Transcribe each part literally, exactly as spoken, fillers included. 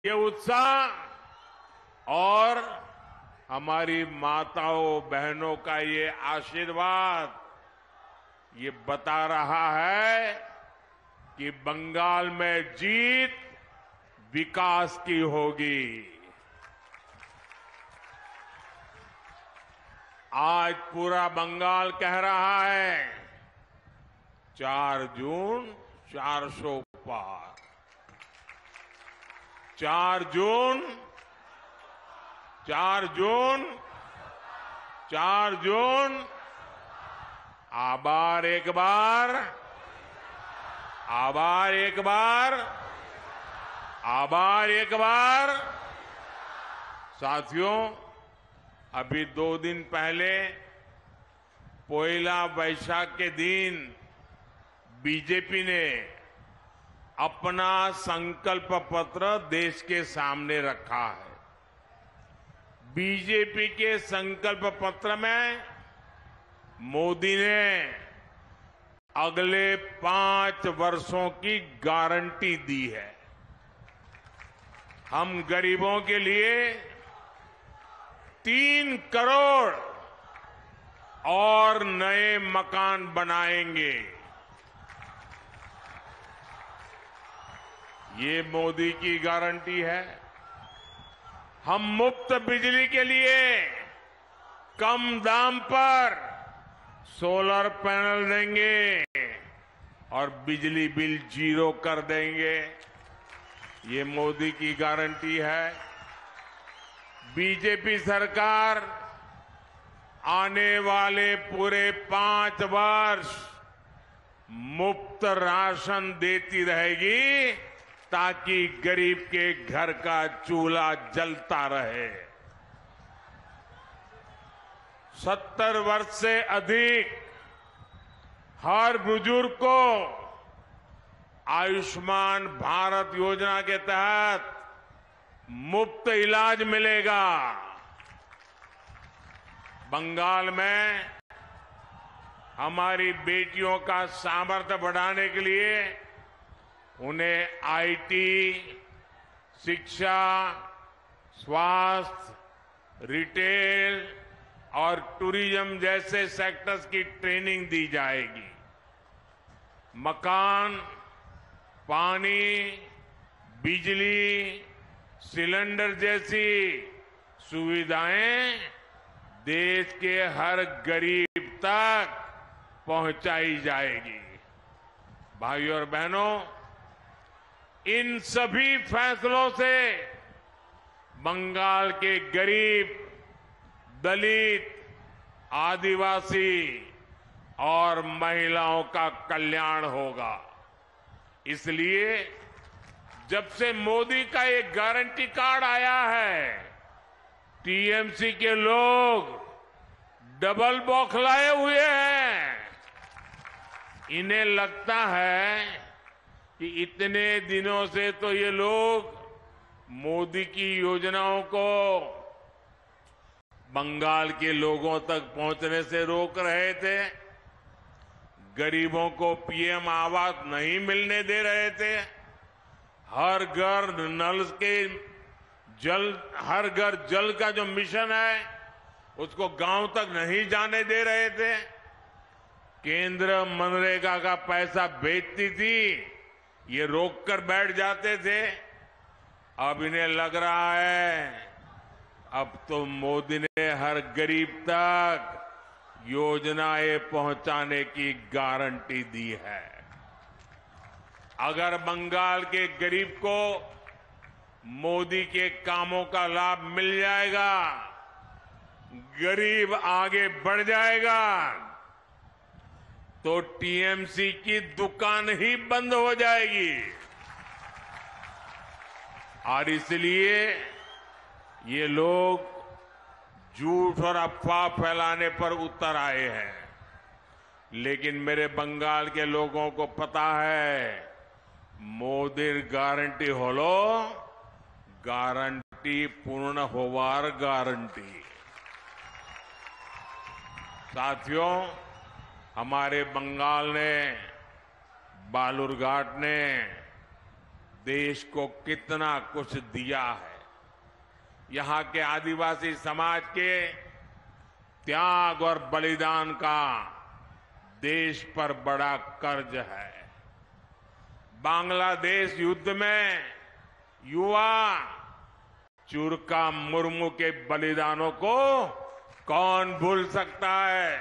के उत्साह और हमारी माताओं बहनों का ये आशीर्वाद ये बता रहा है कि बंगाल में जीत विकास की होगी। आज पूरा बंगाल कह रहा है चार जून चार सौ पार, चार जून चार जून चार जून आबार एक बार आबार एक बार आबार एक बार। साथियों, अभी दो दिन पहले पोइला वैशाख के दिन बीजेपी ने अपना संकल्प पत्र देश के सामने रखा है। बीजेपी के संकल्प पत्र में मोदी ने अगले पांच वर्षों की गारंटी दी है। हम गरीबों के लिए तीन करोड़ और नए मकान बनाएंगे। ये मोदी की गारंटी है। हम मुफ्त बिजली के लिए कम दाम पर सोलर पैनल देंगे और बिजली बिल जीरो कर देंगे। ये मोदी की गारंटी है। बीजेपी सरकार आने वाले पूरे पांच वर्ष मुफ्त राशन देती रहेगी ताकि गरीब के घर का चूल्हा जलता रहे। सत्तर वर्ष से अधिक हर बुजुर्ग को आयुष्मान भारत योजना के तहत मुफ्त इलाज मिलेगा। बंगाल में हमारी बेटियों का सामर्थ्य बढ़ाने के लिए उन्हें आईटी, शिक्षा, स्वास्थ्य, रिटेल और टूरिज्म जैसे सेक्टर्स की ट्रेनिंग दी जाएगी। मकान, पानी, बिजली, सिलेंडर जैसी सुविधाएं देश के हर गरीब तक पहुंचाई जाएगी। भाइयों और बहनों, इन सभी फैसलों से बंगाल के गरीब, दलित, आदिवासी और महिलाओं का कल्याण होगा। इसलिए जब से मोदी का एक गारंटी कार्ड आया है, टीएमसी के लोग डबल बौखलाए हुए हैं। इन्हें लगता है कि इतने दिनों से तो ये लोग मोदी की योजनाओं को बंगाल के लोगों तक पहुंचने से रोक रहे थे, गरीबों को पीएम आवास नहीं मिलने दे रहे थे, हर घर नल के जल हर घर जल का जो मिशन है उसको गांव तक नहीं जाने दे रहे थे, केंद्र मनरेगा का पैसा भेजती थी, ये रोक कर बैठ जाते थे। अब इन्हें लग रहा है अब तो मोदी ने हर गरीब तक योजनाएं पहुंचाने की गारंटी दी है। अगर बंगाल के गरीब को मोदी के कामों का लाभ मिल जाएगा, गरीब आगे बढ़ जाएगा, तो टीएमसी की दुकान ही बंद हो जाएगी। और इसलिए ये लोग झूठ और अफवाह फैलाने पर उतर आए हैं। लेकिन मेरे बंगाल के लोगों को पता है मोदी गारंटी होलो गारंटी पूर्ण होवार गारंटी। साथियों, हमारे बंगाल ने बालूरघाट ने देश को कितना कुछ दिया है। यहां के आदिवासी समाज के त्याग और बलिदान का देश पर बड़ा कर्ज है। बांग्लादेश युद्ध में युवा चुरका मुर्मू के बलिदानों को कौन भूल सकता है।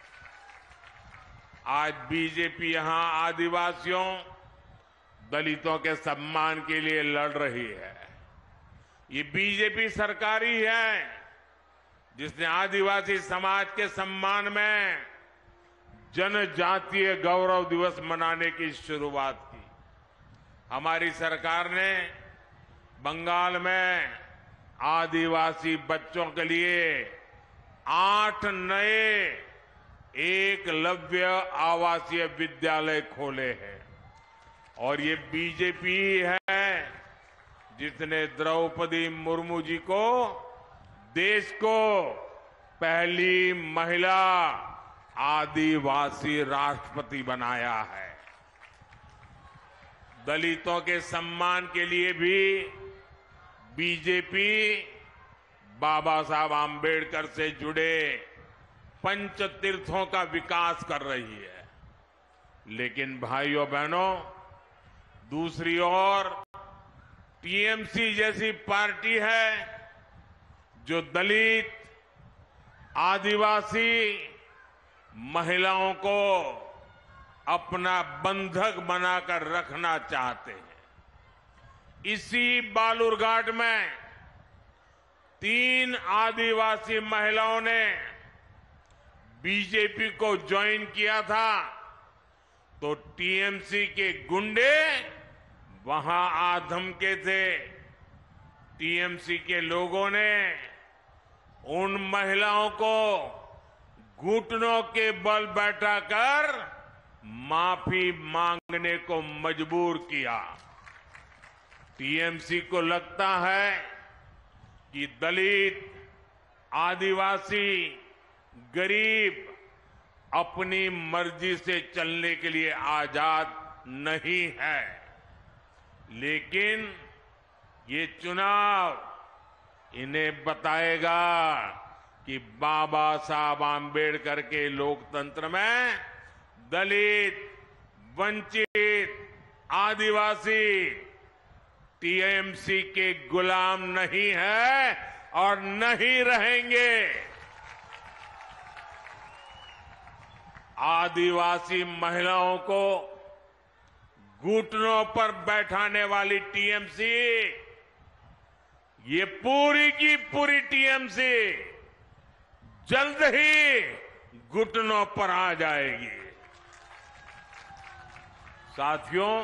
आज बीजेपी यहां आदिवासियों, दलितों के सम्मान के लिए लड़ रही है। ये बीजेपी सरकार ही है जिसने आदिवासी समाज के सम्मान में जनजातीय गौरव दिवस मनाने की शुरुआत की। हमारी सरकार ने बंगाल में आदिवासी बच्चों के लिए आठ नए एकलव्य आवासीय विद्यालय खोले हैं और ये बीजेपी है जिसने द्रौपदी मुर्मू जी को देश को पहली महिला आदिवासी राष्ट्रपति बनाया है। दलितों के सम्मान के लिए भी बीजेपी बाबा साहब आम्बेडकर से जुड़े पंच तीर्थों का विकास कर रही है। लेकिन भाइयों बहनों, दूसरी ओर टीएमसी जैसी पार्टी है जो दलित, आदिवासी महिलाओं को अपना बंधक बनाकर रखना चाहते हैं। इसी बालूरघाट में तीन आदिवासी महिलाओं ने बीजेपी को ज्वाइन किया था तो टीएमसी के गुंडे वहां आ धमके थे। टीएमसी के लोगों ने उन महिलाओं को घुटनों के बल बैठाकर माफी मांगने को मजबूर किया। टीएमसी को लगता है कि दलित, आदिवासी, गरीब अपनी मर्जी से चलने के लिए आजाद नहीं है। लेकिन ये चुनाव इन्हें बताएगा कि बाबा साहब आम्बेडकर के लोकतंत्र में दलित, वंचित, आदिवासी टीएमसी के गुलाम नहीं है और नहीं रहेंगे। आदिवासी महिलाओं को घुटनों पर बैठाने वाली टीएमसी, ये पूरी की पूरी टीएमसी जल्द ही घुटनों पर आ जाएगी। साथियों,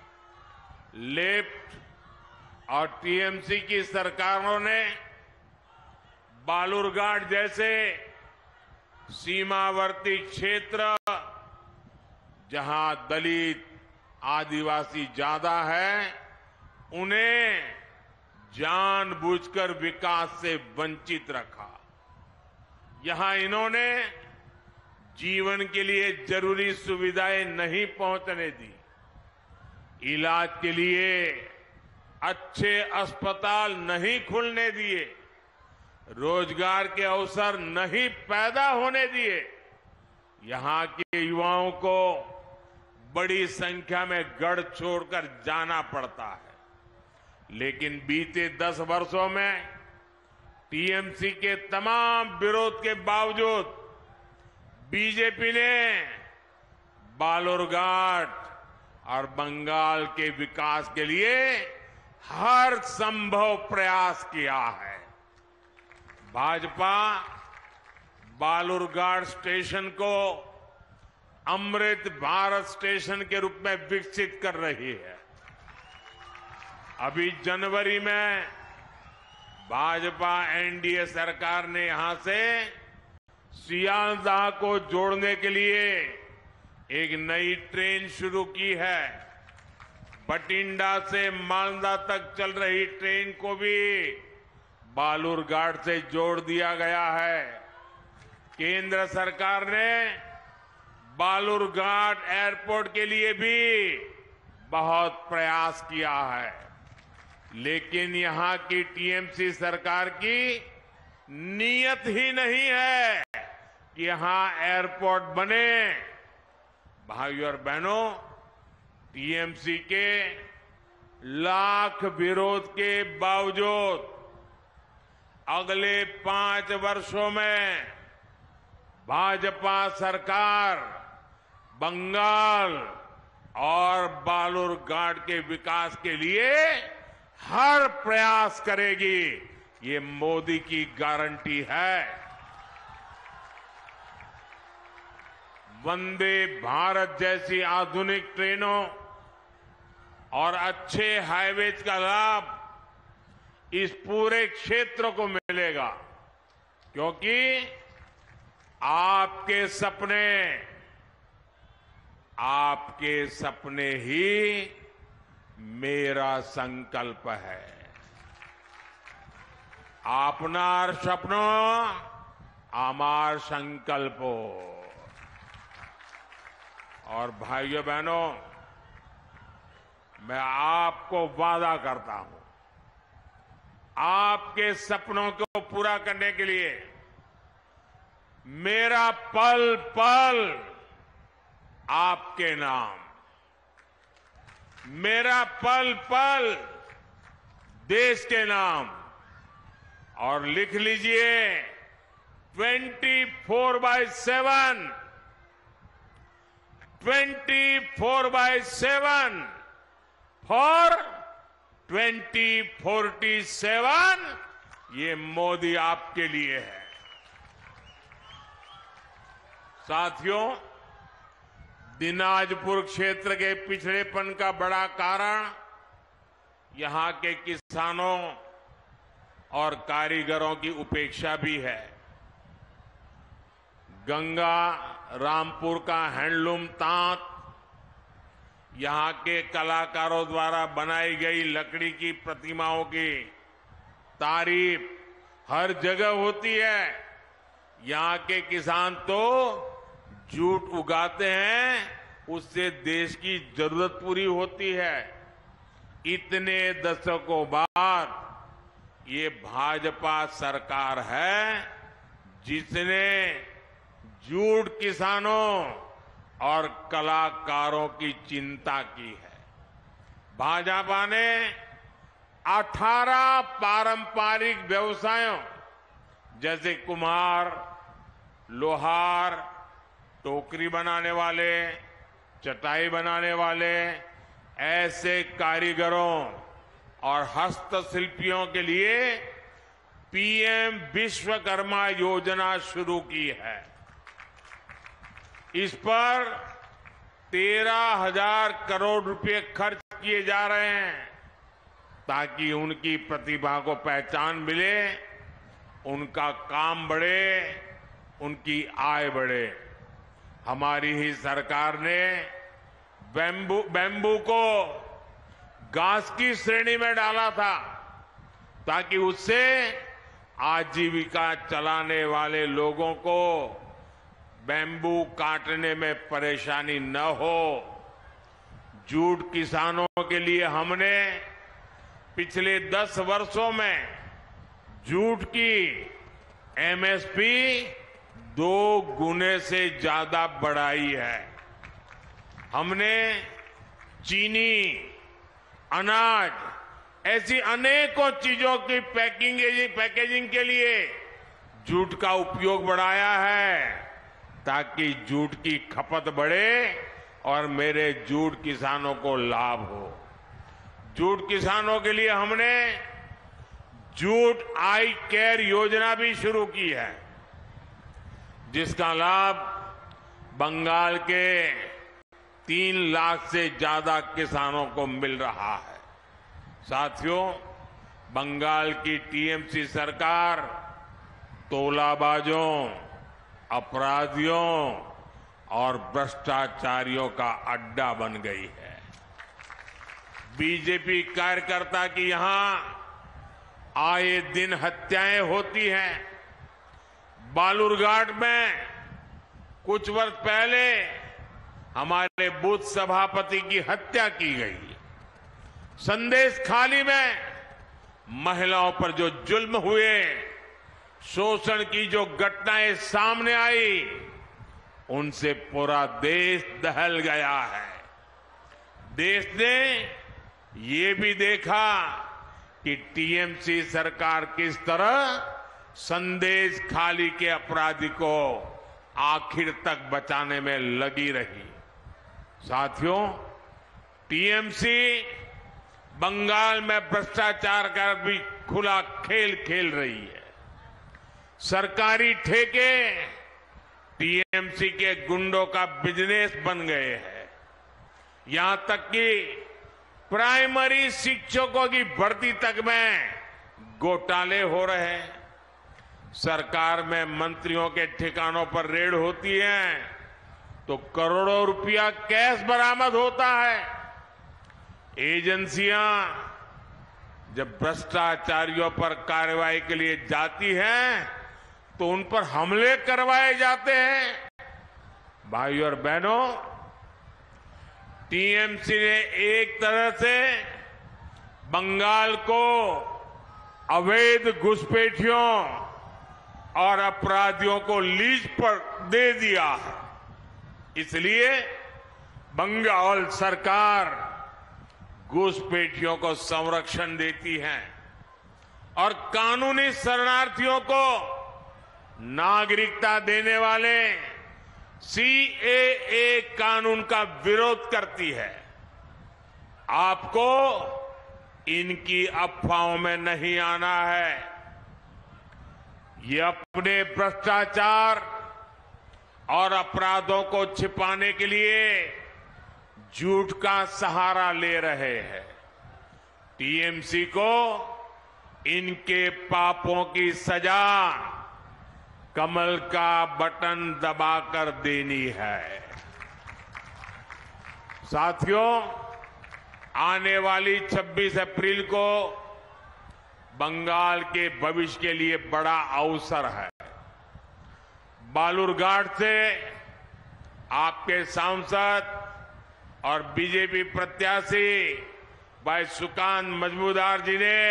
लेफ्ट और टीएमसी की सरकारों ने बालूरघाट जैसे सीमावर्ती क्षेत्र जहां दलित, आदिवासी ज्यादा है, उन्हें जानबूझकर विकास से वंचित रखा। यहां इन्होंने जीवन के लिए जरूरी सुविधाएं नहीं पहुंचने दी, इलाज के लिए अच्छे अस्पताल नहीं खुलने दिए, रोजगार के अवसर नहीं पैदा होने दिए। यहां के युवाओं को बड़ी संख्या में गढ़ छोड़कर जाना पड़ता है। लेकिन बीते दस वर्षों में टीएमसी के तमाम विरोध के बावजूद बीजेपी ने बालूरघाट और बंगाल के विकास के लिए हर संभव प्रयास किया है। भाजपा बालूरघाट स्टेशन को अमृत भारत स्टेशन के रूप में विकसित कर रही है। अभी जनवरी में भाजपा एनडीए सरकार ने यहां से सियालदाह को जोड़ने के लिए एक नई ट्रेन शुरू की है। बठिंडा से मालदा तक चल रही ट्रेन को भी बालूरघाट से जोड़ दिया गया है। केंद्र सरकार ने बालूरघाट एयरपोर्ट के लिए भी बहुत प्रयास किया है, लेकिन यहां की टीएमसी सरकार की नीयत ही नहीं है कि यहां एयरपोर्ट बने। भाइयों और बहनों, टीएमसी के लाख विरोध के बावजूद अगले पांच वर्षों में भाजपा सरकार बंगाल और बालूरघाट के विकास के लिए हर प्रयास करेगी। ये मोदी की गारंटी है। वंदे भारत जैसी आधुनिक ट्रेनों और अच्छे हाईवेज का लाभ इस पूरे क्षेत्र को मिलेगा, क्योंकि आपके सपने आपके सपने ही मेरा संकल्प है। आपनार सपनो आमार संकल्पो। और भाइयों बहनों, मैं आपको वादा करता हूं, आपके सपनों को पूरा करने के लिए मेरा पल पल आपके नाम, मेरा पल पल देश के नाम। और लिख लीजिए, twenty four by seven, twenty four by seven for twenty forty seven, ये मोदी आपके लिए है। साथियों, दिनाजपुर क्षेत्र के पिछड़ेपन का बड़ा कारण यहां के किसानों और कारीगरों की उपेक्षा भी है। गंगा रामपुर का हैंडलूम तांत, यहां के कलाकारों द्वारा बनाई गई लकड़ी की प्रतिमाओं की तारीफ हर जगह होती है। यहां के किसान तो जूट उगाते हैं, उससे देश की जरूरत पूरी होती है। इतने दशकों बाद ये भाजपा सरकार है जिसने जूट किसानों और कलाकारों की चिंता की है। भाजपा ने अठारह पारंपरिक व्यवसायों जैसे कुम्हार, लोहार, टोकरी बनाने वाले, चटाई बनाने वाले, ऐसे कारीगरों और हस्तशिल्पियों के लिए पीएम विश्वकर्मा योजना शुरू की है। इस पर तेरह हजार करोड़ रुपए खर्च किए जा रहे हैं ताकि उनकी प्रतिभा को पहचान मिले, उनका काम बढ़े, उनकी आय बढ़े। हमारी ही सरकार ने बैम्बू बैम्बू को घास की श्रेणी में डाला था ताकि उससे आजीविका चलाने वाले लोगों को बैम्बू काटने में परेशानी न हो। जूट किसानों के लिए हमने पिछले दस वर्षों में जूट की एमएसपी दो गुने से ज्यादा बढ़ाई है। हमने चीनी, अनाज, ऐसी अनेकों चीजों की पैकिंग पैकेजिंग के लिए जूट का उपयोग बढ़ाया है ताकि जूट की खपत बढ़े और मेरे जूट किसानों को लाभ हो। जूट किसानों के लिए हमने जूट आई केयर योजना भी शुरू की है, जिसका लाभ बंगाल के तीन लाख से ज्यादा किसानों को मिल रहा है। साथियों, बंगाल की टीएमसी सरकार तोलाबाजों, अपराधियों और भ्रष्टाचारियों का अड्डा बन गई है। बीजेपी कार्यकर्ता की यहां आए दिन हत्याएं होती हैं। बालूरघाट में कुछ वर्ष पहले हमारे बूथ सभापति की हत्या की गई। संदेश खाली में महिलाओं पर जो जुल्म हुए, शोषण की जो घटनाएं सामने आई, उनसे पूरा देश दहल गया है। देश ने ये भी देखा कि टीएमसी सरकार किस तरह संदेश खाली के अपराधी को आखिर तक बचाने में लगी रही। साथियों, टीएमसी बंगाल में भ्रष्टाचार का भी खुला खेल खेल रही है। सरकारी ठेके टीएमसी के गुंडों का बिजनेस बन गए हैं। यहां तक कि प्राइमरी शिक्षकों की भर्ती तक में घोटाले हो रहे हैं। सरकार में मंत्रियों के ठिकानों पर रेड होती है तो करोड़ों रुपया कैश बरामद होता है। एजेंसियां जब भ्रष्टाचारियों पर कार्रवाई के लिए जाती हैं तो उन पर हमले करवाए जाते हैं। भाइयों और बहनों, टीएमसी ने एक तरह से बंगाल को अवैध घुसपैठियों और अपराधियों को लीज पर दे दिया है। इसलिए बंगाल सरकार घुसपैठियों को संरक्षण देती है और कानूनी शरणार्थियों को नागरिकता देने वाले सीएए कानून का विरोध करती है। आपको इनकी अफवाहों में नहीं आना है। ये अपने भ्रष्टाचार और अपराधों को छिपाने के लिए झूठ का सहारा ले रहे हैं। टीएमसी को इनके पापों की सजा कमल का बटन दबाकर देनी है। साथियों, आने वाली छब्बीस अप्रैल को बंगाल के भविष्य के लिए बड़ा अवसर है। बालूरघाट से आपके सांसद और बीजेपी प्रत्याशी भाई सुकांत मजमूदार जी ने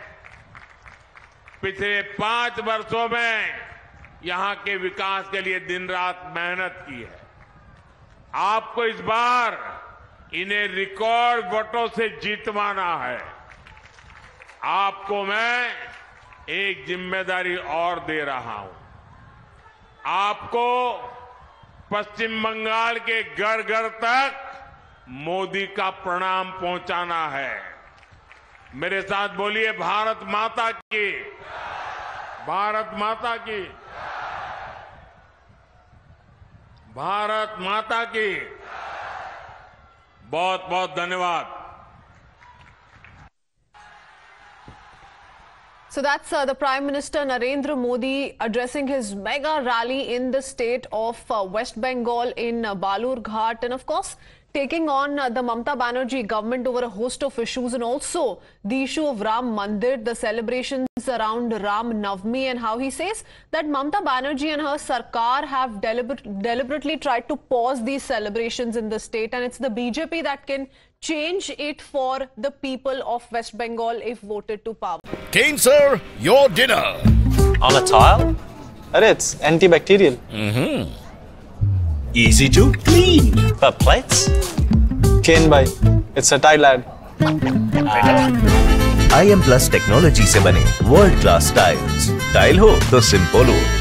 पिछले पांच वर्षों में यहां के विकास के लिए दिन रात मेहनत की है। आपको इस बार इन्हें रिकॉर्ड वोटों से जीतवाना है। आपको मैं एक जिम्मेदारी और दे रहा हूं। आपको पश्चिम बंगाल के घर घर तक मोदी का प्रणाम पहुंचाना है। मेरे साथ बोलिए, भारत माता की, भारत माता की, भारत माता की। बहुत बहुत धन्यवाद। So that's uh, the Prime Minister Narendra Modi addressing his mega rally in the state of uh, West Bengal in uh, Balurghat, and of course taking on uh, the Mamata Banerjee government over a host of issues, and also the issue of Ram Mandir, the celebrations around Ram Navami, and how he says that Mamata Banerjee and her Sarkar have deliber deliberately tried to pause these celebrations in the state, and it's the B J P that can change it for the people of West Bengal if voted to power. Kane sir, your dinner. On a tile? Arey, it's antibacterial. Mm-hmm. Easy to clean. For plates? Kane bhai, it's a tile ad. I M Plus technology से बने world class tiles. Tile हो तो simple हो।